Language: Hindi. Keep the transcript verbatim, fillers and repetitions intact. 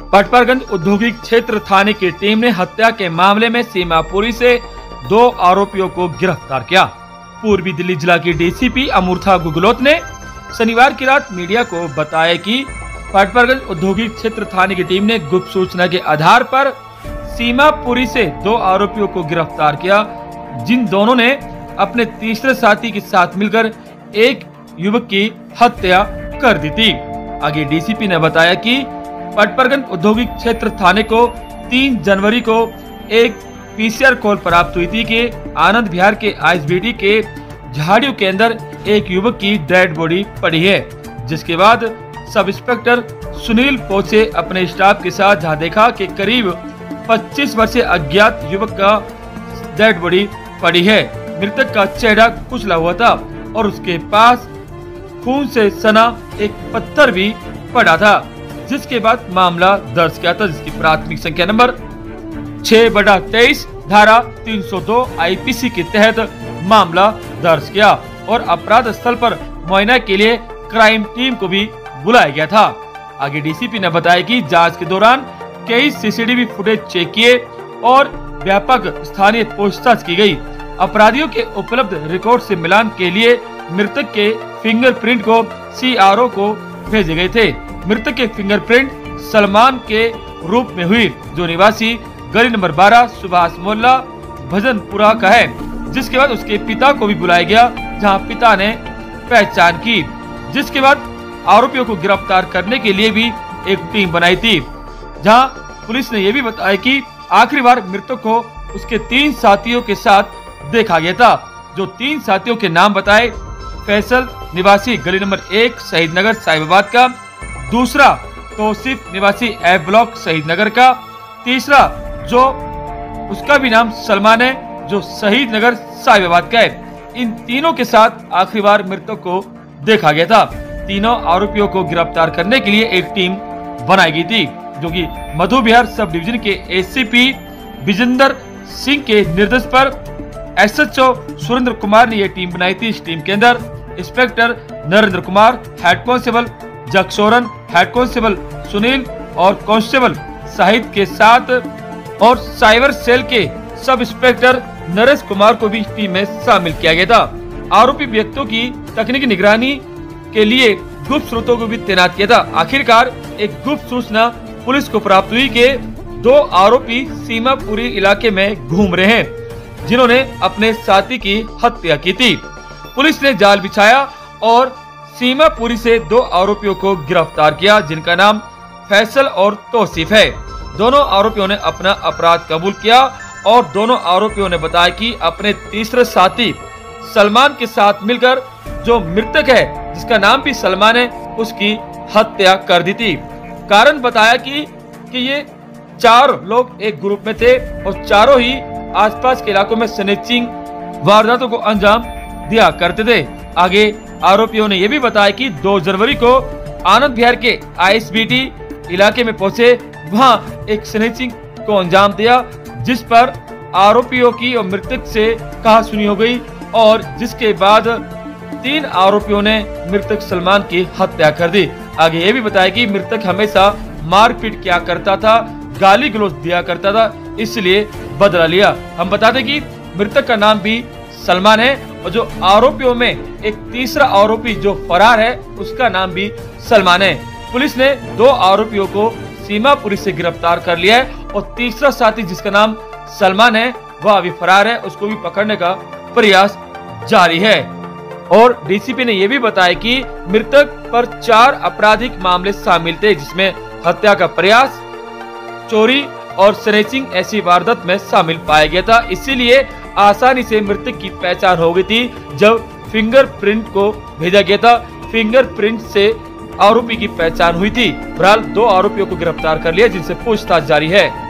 पटपरगंज औद्योगिक क्षेत्र थाने की टीम ने हत्या के मामले में सीमापुरी से दो आरोपियों को गिरफ्तार किया। पूर्वी दिल्ली जिला की डीसीपी अमूर्था गुगलोत ने शनिवार की रात मीडिया को बताया कि पटपरगंज औद्योगिक क्षेत्र थाने की टीम ने गुप्त सूचना के आधार पर सीमापुरी से दो आरोपियों को गिरफ्तार किया, जिन दोनों ने अपने तीसरे साथी के साथ मिलकर एक युवक की हत्या कर दी थी। आगे डीसीपी ने बताया कि पटपरगंज औद्योगिक क्षेत्र थाने को तीन जनवरी को एक पीसीआर कॉल प्राप्त हुई थी कि आनंद विहार के आईएसबीटी के झाड़ियों के अंदर एक युवक की डेड बॉडी पड़ी है, जिसके बाद सब इंस्पेक्टर सुनील पहुंचे अपने स्टाफ के साथ, जहां देखा कि करीब पच्चीस वर्षीय अज्ञात युवक का डेड बॉडी पड़ी है। मृतक का चेहरा कुचला हुआ था और उसके पास खून से सना एक पत्थर भी पड़ा था, जिसके बाद मामला दर्ज किया था, जिसकी प्राथमिक संख्या नंबर छह बटा तेईस धारा तीन सौ दो आईपीसी के तहत मामला दर्ज किया और अपराध स्थल पर मुआयना के लिए क्राइम टीम को भी बुलाया गया था। आगे डीसीपी ने बताया कि जांच के दौरान कई सीसीटीवी फुटेज चेक किए और व्यापक स्थानीय पूछताछ की गई। अपराधियों के उपलब्ध रिकॉर्ड से मिलान के लिए मृतक के फिंगरप्रिंट को सीआरओ को भेजे गए थे। मृतक के फिंगरप्रिंट सलमान के रूप में हुई, जो निवासी गली नंबर बारह सुभाष मोहल्ला भजनपुरा का है, जिसके बाद उसके पिता को भी बुलाया गया, जहां पिता ने पहचान की। जिसके बाद आरोपियों को गिरफ्तार करने के लिए भी एक टीम बनाई थी, जहां पुलिस ने यह भी बताया कि आखिरी बार मृतक को उसके तीन साथियों के साथ देखा गया था, जो तीन साथियों के नाम बताए फैसल निवासी गली नंबर एक शहीद नगर साहिबाबाद का, दूसरा तौसीफ निवासी एफ ब्लॉक शहीद नगर का, तीसरा जो उसका भी नाम सलमान है जो शहीद नगर साहिबाबाद का है। इन तीनों के साथ आखिरी बार मृतक को देखा गया था। तीनों आरोपियों को गिरफ्तार करने के लिए एक टीम बनाई गई थी, जो कि मधु विहार सब डिवीजन के एसीपी विजेंद्र सिंह के निर्देश पर एसएचओ सुरेंद्र कुमार ने यह टीम बनाई थी। इस टीम के अंदर inspector Narendra Kumar, head constable Jagsoran, head constable Sunil और कांस्टेबल शाहिद के साथ और साइबर सेल के सब इंस्पेक्टर नरेश कुमार को भी टीम में शामिल किया गया था। आरोपी व्यक्तियों की तकनीकी निगरानी के लिए गुप्त स्रोतों को भी तैनात किया था। आखिरकार एक गुप्त सूचना पुलिस को प्राप्त हुई कि दो आरोपी सीमापुरी इलाके में घूम रहे हैं, जिन्होंने अपने साथी की हत्या की थी। पुलिस ने जाल बिछाया और सीमापुरी से दो आरोपियों को गिरफ्तार किया, जिनका नाम फैसल और तौसीफ है। दोनों आरोपियों ने अपना अपराध कबूल किया और दोनों आरोपियों ने बताया कि अपने तीसरे साथी सलमान के साथ मिलकर जो मृतक है, जिसका नाम भी सलमान है, उसकी हत्या कर दी थी। कारण बताया कि कि ये चार लोग एक ग्रुप में थे और चारों ही आसपास के इलाकों में स्नैचिंग वारदातों को अंजाम दिया करते थे। आगे आरोपियों ने यह भी बताया कि दो जनवरी को आनंद विहार के आईएसबीटी इलाके में पहुंचे, वहां एक स्नैचिंग को अंजाम दिया, जिस पर आरोपियों की और मृतक से कहासुनी हो गई और जिसके बाद तीन आरोपियों ने मृतक सलमान की हत्या कर दी। आगे ये भी बताया कि मृतक हमेशा मारपीट किया करता था, गाली गलौज दिया करता था, इसलिए बदला लिया। हम बता दें कि मृतक का नाम भी सलमान है और जो आरोपियों में एक तीसरा आरोपी जो फरार है, उसका नाम भी सलमान है। पुलिस ने दो आरोपियों को सीमापुरी से गिरफ्तार कर लिया है और तीसरा साथी जिसका नाम सलमान है वह अभी फरार है, उसको भी पकड़ने का प्रयास जारी है। और डीसीपी ने यह भी बताया कि मृतक पर चार आपराधिक मामले शामिल थे, जिसमें हत्या का प्रयास, चोरी और स्नैचिंग ऐसी वारदात में शामिल पाया गया था। इसीलिए आसानी से मृतक की पहचान हो गई थी जब फिंगरप्रिंट को भेजा गया था। फिंगरप्रिंट से आरोपी की पहचान हुई थी। बहरहाल दो आरोपियों को गिरफ्तार कर लिया, जिनसे पूछताछ जारी है।